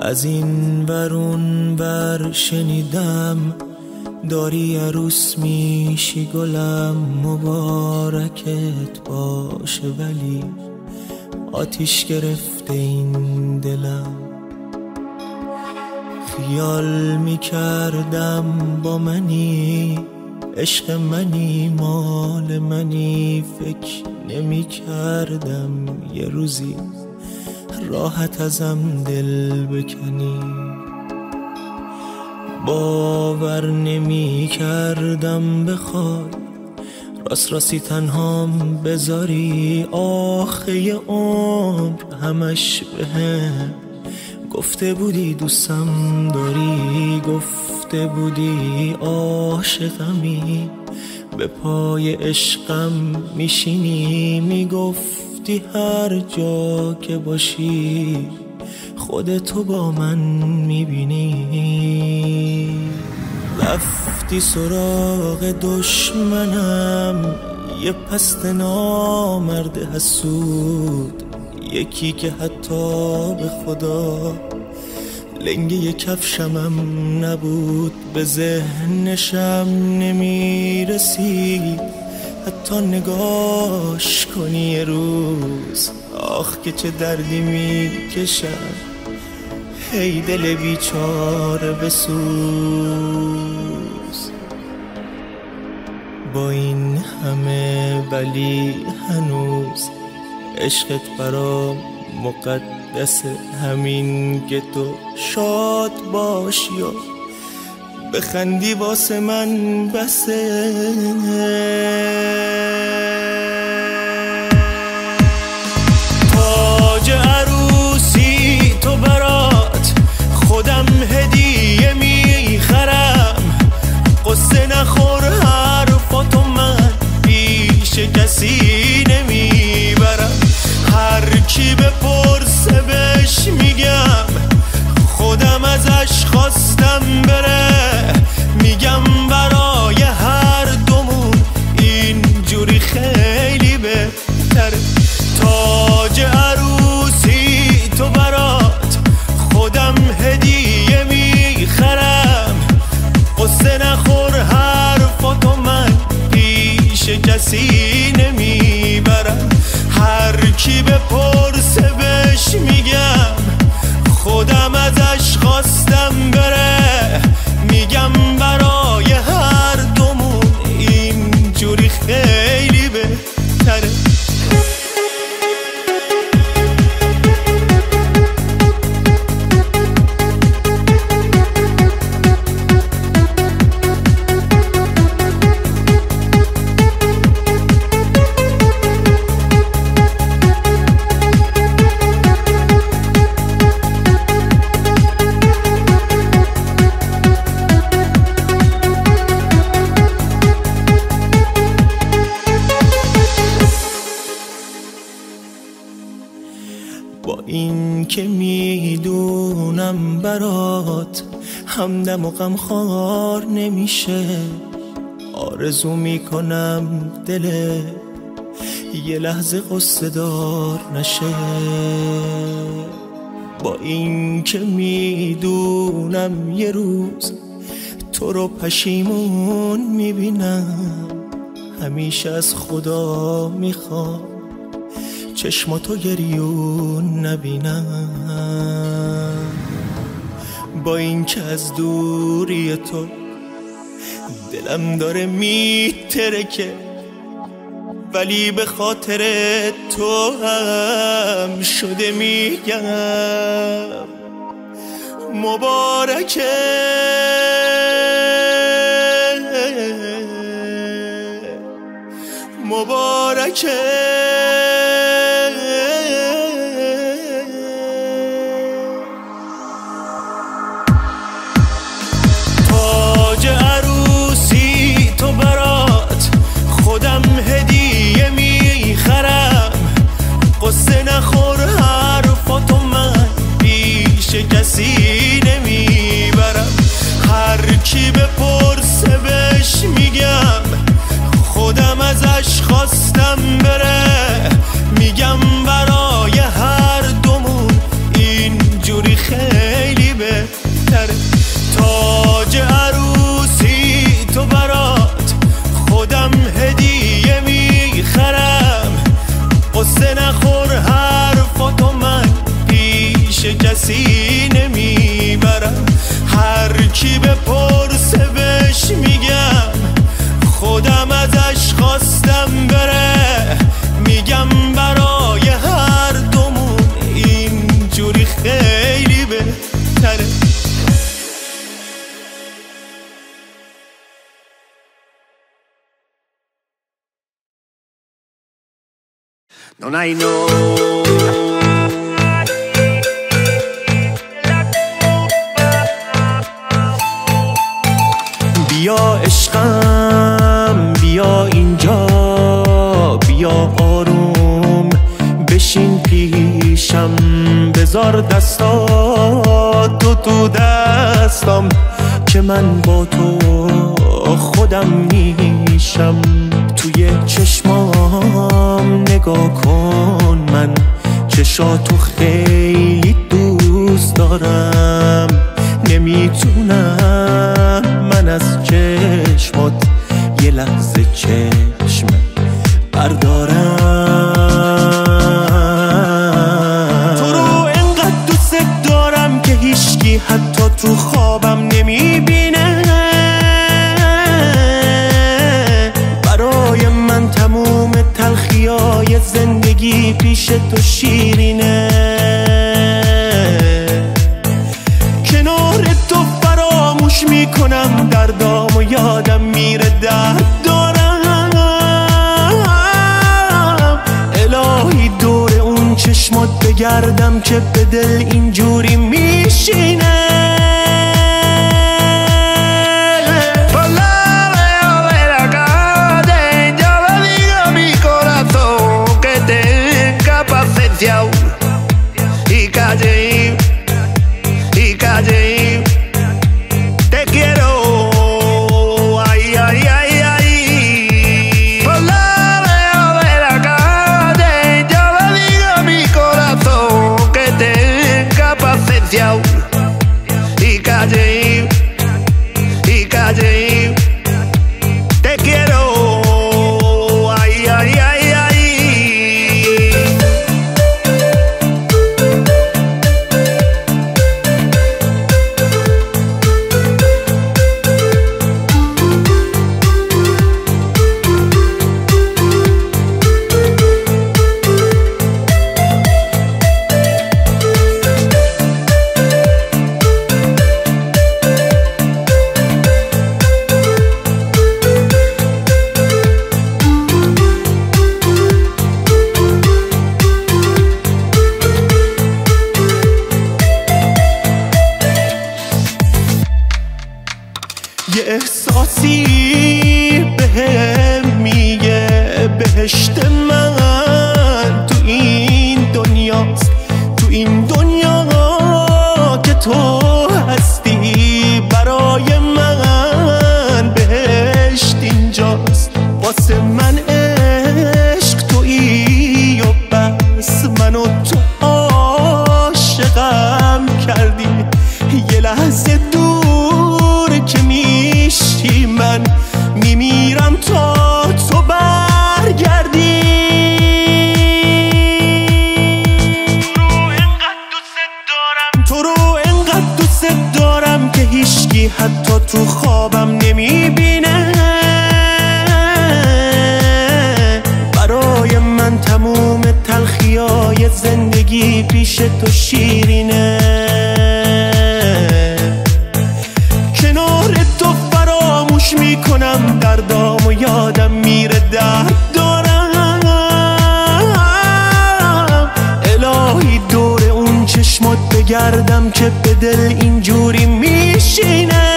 از این ورون ور شنیدم داری عروس میشی گلم، مبارکت باشه ولی آتیش گرفته این دلم. خیال میکردم با منی، عشق منی، مال منی، فکر نمیکردم یه روزی راحت ازم دل بکنی. باور نمیکردم بخوای راست راستی تنهام بذاری، آخه یه عمر همش بهم گفته بودی دوستم داری، گفته بودی عاشقمی، به پای عشقم میشینی، میگفتی هر جا که باشی خودتو با من میبینی. رفتی سراغ دشمنم، یه پست نامرد حسود، یکی که حتی به خدا لنگه ی کفشمم نبود، به ذهنشم نمیرسید حتی نگاش کنی یه روز. آخ که چه دردی میکشم، هی دل بیچاره بسوز. با این همه ولی هنوز عشقت برام مقدسه، همین که تو شاد باشی و بخندی واسه من بسه. تاج عروسی تو برات خودم هدیه میخرم، قصه نخور حرفاتو من پیش کسی نمیبرم. هر کی بپرسه بهش میگم خودم ازش خواستم بره، میگم برای هر دومون اینجوری خیلی بهتره. تاج عروسی تو برات خودم هدیه میخرم، قصه نخور حرفاتو من پیش کسی نمیبرم. هر کی بپرسه بهش میگم خودم ازش خواستم بره، میگم برای هر دومون اینجوری خیلی بهتره. با این که میدونم برات همدم و غمخوار نمیشه، آرزو میکنم دل یه لحظه قصه دار نشه. با این که میدونم یه روز تو رو پشیمون میبینم، همیشه از خدا میخوام چشماتو گریون نبینم. با این که از دوری تو دلم داره میترکه، ولی به خاطر تو هم شده میگم مبارکه، مبارکه. تاج عروسی تو برات خودم هدیه میخرم، قصه نخور حرفاتو من پیش کسی نمیبرم. هر کی بپرسه بهش میگم خودم ازش خواستم بره، قصه نخور حرفاتو من پیش کسی نمیبرم. هر کی بپرسه بهش میگم خودم ازش خواستم بره. میگم برای هر دومون اینجوری خیلی بهتره. Non hai no. بیا عشقم بیا اینجا، بیا آروم بشین پیشم، بذار دستاتو تو دستم که من با تو خودم میشم. توی چشمام نگاه کن، من چشاتو خیلی دوست دارم. نمیتونم من از چشمات یه لحظه چشم بردارم. تو رو انقدر دوست دارم که هیچکی حتی تو خوابم نمیبینه. برای من تموم تلخیای زندگی پیش تو شیرینه. کنار تو فراموش میکنم دردام و یادم میره درد دارم. الهی دور اون چشمات بگردم که به دل اینجوری میشینه. Y calle, y calle, te quiero, ay, ay, ay, ay. Por la veo de la calle, yo le digo a mi corazón que tenga paciencia. Y calle, y calle, te quiero, ay, ay, ay, ay. یه احساسی بهم میگه بهشت من تو این دنیاست، تو این دنیا که تو هستی. برای من بهشت اینجاست، واسه من عشق تویی و بس. منو تو عاشقم کردی، یه لحظه دور که میشی من میمیرم تا تو برگردی. تو رو انقدر دوست دارم که هیچکی حتی تو خوابم نمیبینه. برای من تموم تلخیای زندگی پیش تو شیرینه. کنار تو فراموش میکنم دردام و یادم میره درد دارم. الهی دور اون چشمات بگردم که به دل اینجوری میشینه.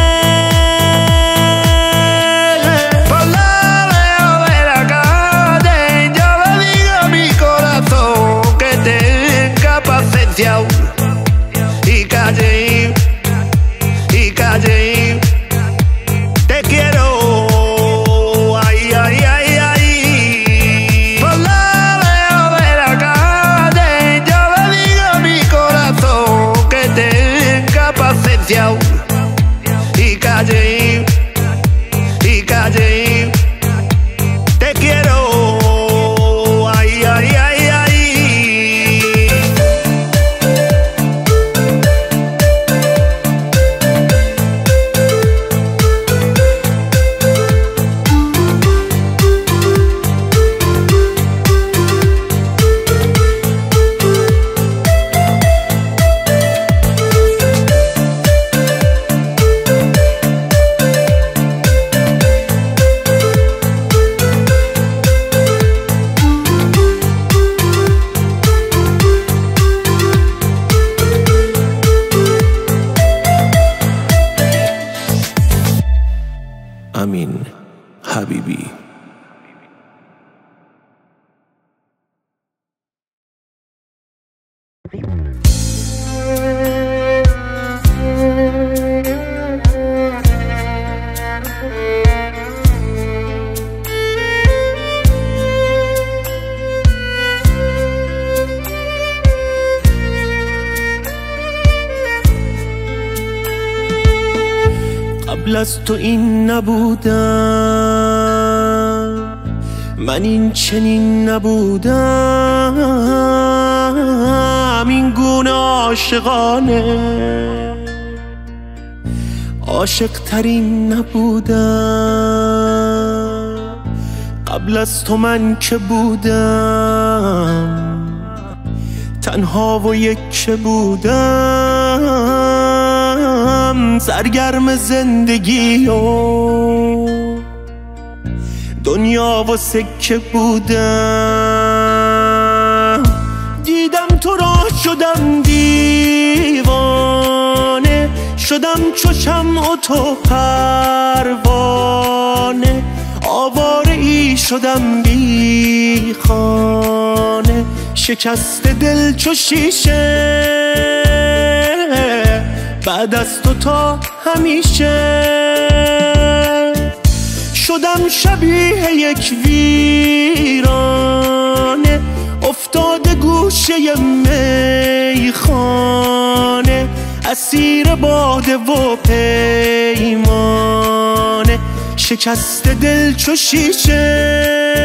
Y calle, y calle, te quiero, ay, ay, ay, ay. Por la veo de la calle, yo le digo a mi corazón que tenga paciencia. قبل از تو این نبودم، من این چنین نبودم، این گونه عاشقانه عاشق ترین نبودم. قبل از تو من که بودم، تنها و یک بودم، سرگرم زندگی و دنیا و سکه بودم. دیدم تو را شدم دیوانه، شدم چو شمع و تو پروانه، آواره ای شدم بی خانه، شکست دل چو شیشه، بعد از تو تا همیشه. شدم شبیه یک ویرانه، افتاده گوشه میخانه، اسیر باده و پیمانه، شکست دل چو شیشه،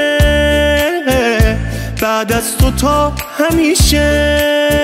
بعد از تو تا همیشه.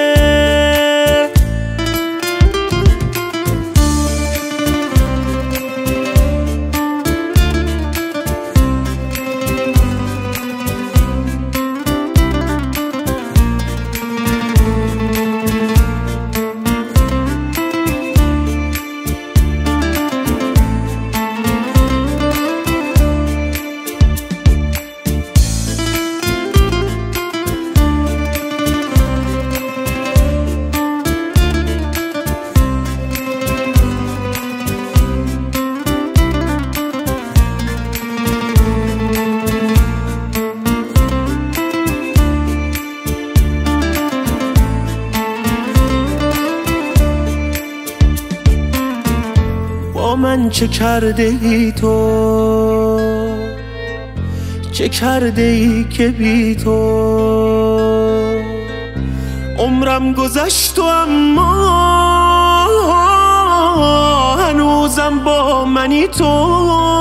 من چه کرده ای تو، چه کرده ای که بی تو عمرم گذشت و اما هنوزم با منی تو.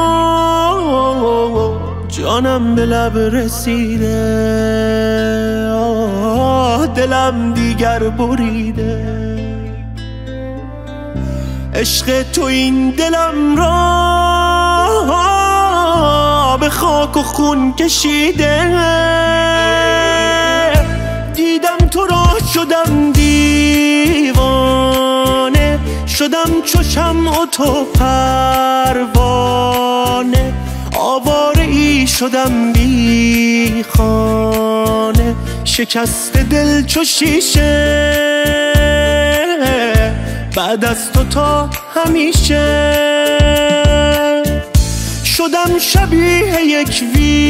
جانم به لب رسیده، دلم دیگر بریده، عشق تو این دلم را به خاک و خون کشیده. دیدم تو را شدم دیوانه، شدم چو شمع و تو پروانه، آواره ای شدم بی خانه، شکست دل چو شیشه، بعد از تو تا همیشه. شدم شبیه یک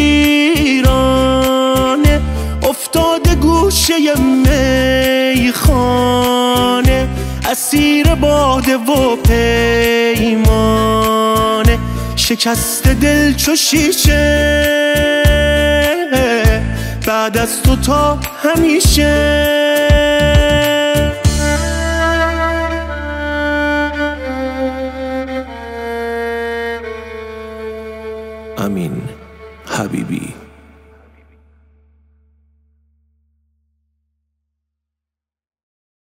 ویرانه، افتاده گوشه میخانه، اسیر باده و پیمانه، شکست دل چو شیشه، بعد از تو تا همیشه. امین حبیبی.